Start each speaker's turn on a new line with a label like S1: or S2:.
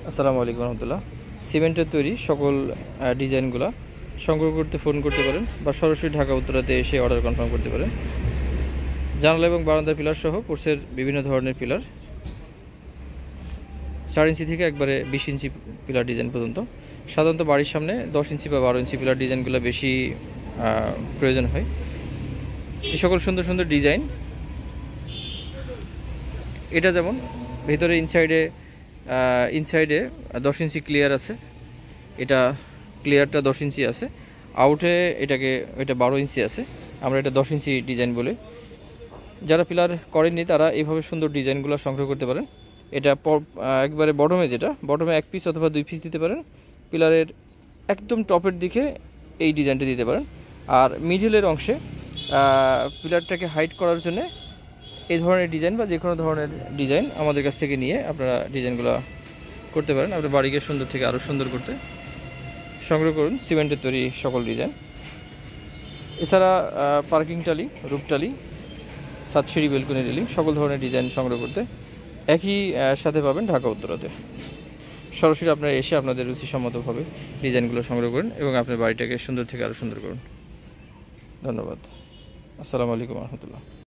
S1: আসসালামু আলাইকুম রহমতুল্লাহ। সিমেন্টের তৈরি সকল ডিজাইনগুলো সংগ্রহ করতে ফোন করতে পারেন বা সরাসরি ঢাকা উত্তরাতে এসে অর্ডার কনফার্ম করতে পারেন। জানালা এবং বারান্দার পিলার সহ কোর্সের বিভিন্ন ধরনের পিলার 4 ইঞ্চি থেকে একবারে 20 ইঞ্চি পিলার ডিজাইন পর্যন্ত। সাধারণত বাড়ির সামনে 10 ইঞ্চি বা 12 ইঞ্চি পিলার ডিজাইনগুলো বেশি প্রয়োজন হয়। এই সকল সুন্দর সুন্দর ডিজাইন, এটা যেমন ভেতরে ইনসাইডে 10 ইঞ্চি ক্লিয়ার আছে, এটা ক্লিয়ারটা 10 ইঞ্চি আছে, আউটে এটা 12 ইঞ্চি আছে। আমরা এটা 10 ইঞ্চি ডিজাইন বলে। যারা পিলার করেননি তারা এইভাবে সুন্দর ডিজাইনগুলো সংগ্রহ করতে পারেন। এটা একবারে বটমে 1 পিস অথবা 2 পিস দিতে পারেন। পিলারের একদম টপের দিকে এই ডিজাইনটা দিতে পারেন। আর মিডলের অংশে পিলারটাকে হাইড করার জন্য এই ধরনের ডিজাইন বা যে কোনো ধরনের ডিজাইন আমাদের কাছ থেকে নিয়ে আপনারা ডিজাইনগুলো করতে পারেন। আপনার বাড়িকে সুন্দর থেকে আরও সুন্দর করতে সংগ্রহ করুন সিমেন্টের তৈরি সকল ডিজাইন। এছাড়া পার্কিং টালি, রুফ টালি, সাতসিঁড়ি, বেলকনি রেলিং সকল ধরনের ডিজাইন সংগ্রহ করতে একই সাথে পাবেন ঢাকা উত্তরাতে। সরাসরি আপনারা এসে আপনাদের রুচিসম্মতভাবে ডিজাইনগুলো সংগ্রহ করুন এবং আপনার বাড়িটাকে সুন্দর থেকে আরও সুন্দর করুন। ধন্যবাদ। আসসালামু আলাইকুম রহমতুল্লাহ।